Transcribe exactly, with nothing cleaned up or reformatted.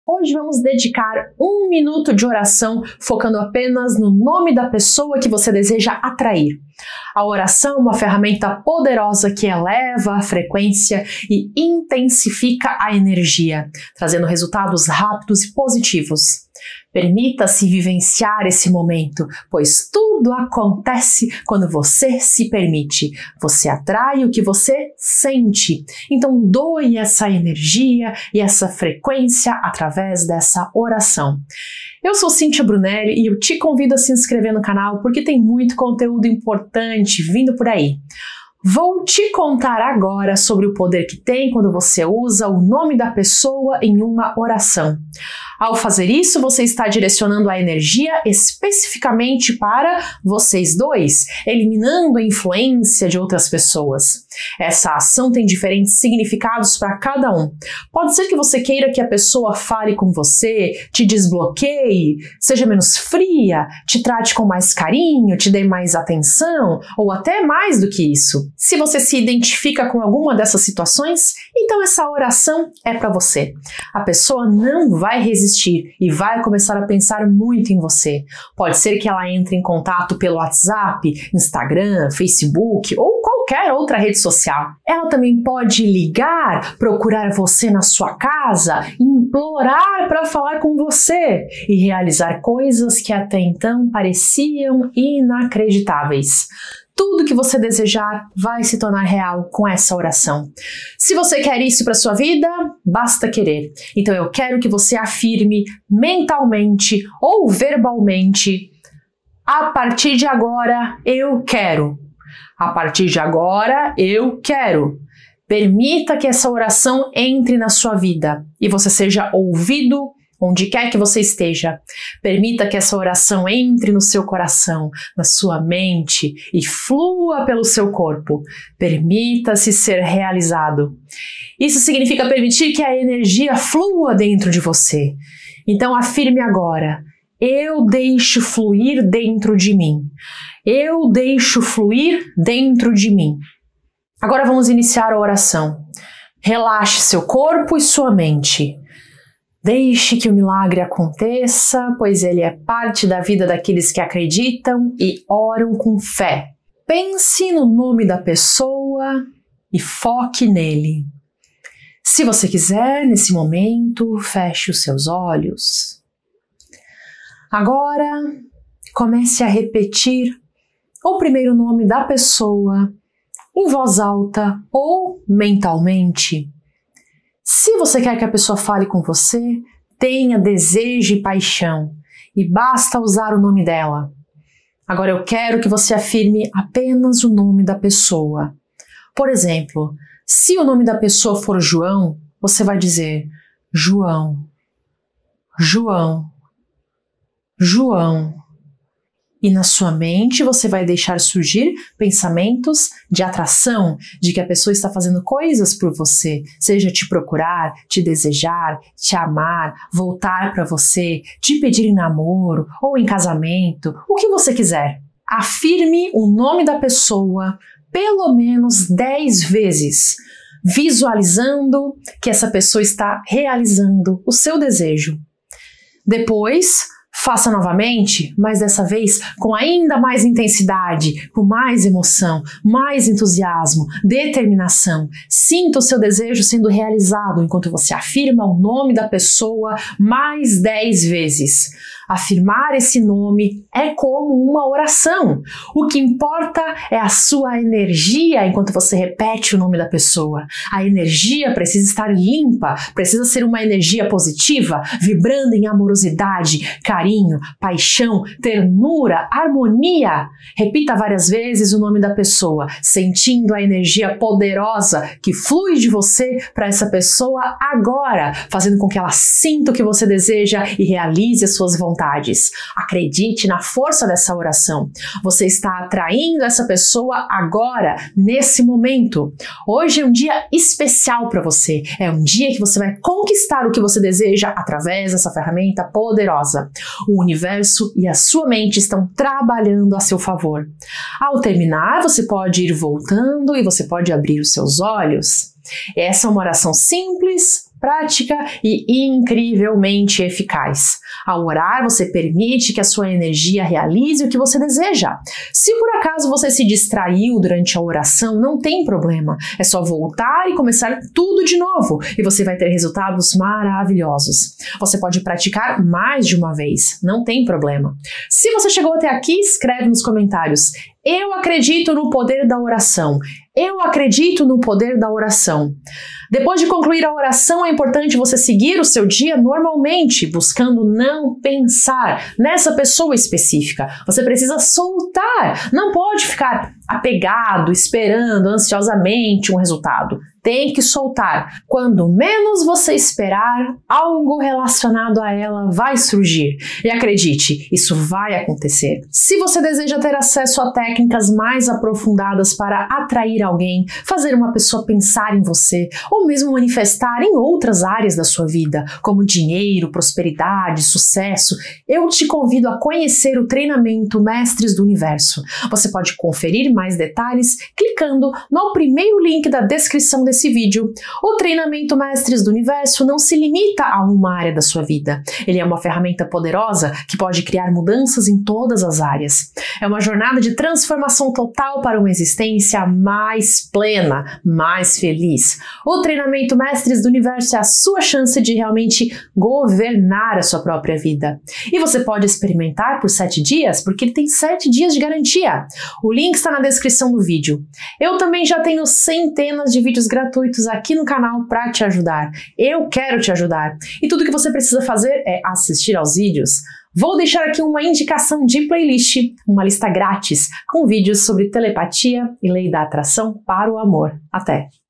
Hoje vamos dedicar um minuto de oração focando apenas no nome da pessoa que você deseja atrair. A oração é uma ferramenta poderosa que eleva a frequência e intensifica a energia, trazendo resultados rápidos e positivos. Permita-se vivenciar esse momento, pois tudo acontece quando você se permite. Você atrai o que você sente. Então doe essa energia e essa frequência através dessa oração. Eu sou Cíntia Brunelli e eu te convido a se inscrever no canal porque tem muito conteúdo importante vindo por aí. Vou te contar agora sobre o poder que tem quando você usa o nome da pessoa em uma oração. Ao fazer isso, você está direcionando a energia especificamente para vocês dois, eliminando a influência de outras pessoas. Essa ação tem diferentes significados para cada um. Pode ser que você queira que a pessoa fale com você, te desbloqueie, seja menos fria, te trate com mais carinho, te dê mais atenção, ou até mais do que isso. Se você se identifica com alguma dessas situações, então essa oração é para você. A pessoa não vai resistir e vai começar a pensar muito em você. Pode ser que ela entre em contato pelo WhatsApp, Instagram, Facebook ou qualquer outra rede social. Ela também pode ligar, procurar você na sua casa, implorar para falar com você e realizar coisas que até então pareciam inacreditáveis. Tudo que você desejar vai se tornar real com essa oração. Se você quer isso para sua vida, basta querer. Então eu quero que você afirme mentalmente ou verbalmente: a partir de agora eu quero. A partir de agora eu quero. Permita que essa oração entre na sua vida e você seja ouvido onde quer que você esteja. Permita que essa oração entre no seu coração, na sua mente e flua pelo seu corpo. Permita-se ser realizado. Isso significa permitir que a energia flua dentro de você. Então afirme agora: eu deixo fluir dentro de mim. Eu deixo fluir dentro de mim. Agora vamos iniciar a oração. Relaxe seu corpo e sua mente. Deixe que o milagre aconteça, pois ele é parte da vida daqueles que acreditam e oram com fé. Pense no nome da pessoa e foque nele. Se você quiser, nesse momento, feche os seus olhos. Agora, comece a repetir o primeiro nome da pessoa em voz alta ou mentalmente. Se você quer que a pessoa fale com você, tenha desejo e paixão, e basta usar o nome dela. Agora eu quero que você afirme apenas o nome da pessoa. Por exemplo, se o nome da pessoa for João, você vai dizer: João, João, João. E na sua mente você vai deixar surgir pensamentos de atração, de que a pessoa está fazendo coisas por você, seja te procurar, te desejar, te amar, voltar para você, te pedir em namoro ou em casamento, o que você quiser. Afirme o nome da pessoa pelo menos dez vezes, visualizando que essa pessoa está realizando o seu desejo. Depois, faça novamente, mas dessa vez com ainda mais intensidade, com mais emoção, mais entusiasmo, determinação. Sinta o seu desejo sendo realizado enquanto você afirma o nome da pessoa mais dez vezes. Afirmar esse nome é como uma oração. O que importa é a sua energia enquanto você repete o nome da pessoa. A energia precisa estar limpa, precisa ser uma energia positiva, vibrando em amorosidade, carinho, paixão, ternura, harmonia. Repita várias vezes o nome da pessoa, sentindo a energia poderosa que flui de você para essa pessoa agora, fazendo com que ela sinta o que você deseja e realize as suas vontades. Acredite na força dessa oração. Você está atraindo essa pessoa agora, nesse momento. Hoje é um dia especial para você. É um dia que você vai conquistar o que você deseja através dessa ferramenta poderosa. O universo e a sua mente estão trabalhando a seu favor. Ao terminar, você pode ir voltando e você pode abrir os seus olhos. Essa é uma oração simples, prática e incrivelmente eficaz. Ao orar, você permite que a sua energia realize o que você deseja. Se por acaso você se distraiu durante a oração, não tem problema. É só voltar e começar tudo de novo e você vai ter resultados maravilhosos. Você pode praticar mais de uma vez, não tem problema. Se você chegou até aqui, escreve nos comentários: eu acredito no poder da oração. Eu acredito no poder da oração. Depois de concluir a oração, é importante você seguir o seu dia normalmente, buscando não pensar nessa pessoa específica. Você precisa soltar, não pode ficar apegado, esperando ansiosamente um resultado. Tem que soltar. Quando menos você esperar, algo relacionado a ela vai surgir. E acredite, isso vai acontecer. Se você deseja ter acesso a técnicas mais aprofundadas para atrair alguém, fazer uma pessoa pensar em você, ou mesmo manifestar em outras áreas da sua vida, como dinheiro, prosperidade, sucesso, eu te convido a conhecer o treinamento Mestres do Universo. Você pode conferir mais detalhes clicando no primeiro link da descrição desse vídeo. O treinamento Mestres do Universo não se limita a uma área da sua vida. Ele é uma ferramenta poderosa que pode criar mudanças em todas as áreas. É uma jornada de transformação total para uma existência mais plena, mais feliz. O treinamento Mestres do Universo é a sua chance de realmente governar a sua própria vida. E você pode experimentar por sete dias, porque ele tem sete dias de garantia. O link está na descrição do vídeo. Eu também já tenho centenas de vídeos gratuitos aqui no canal para te ajudar. Eu quero te ajudar. E tudo que você precisa fazer é assistir aos vídeos. Vou deixar aqui uma indicação de playlist, uma lista grátis com vídeos sobre telepatia e lei da atração para o amor. Até!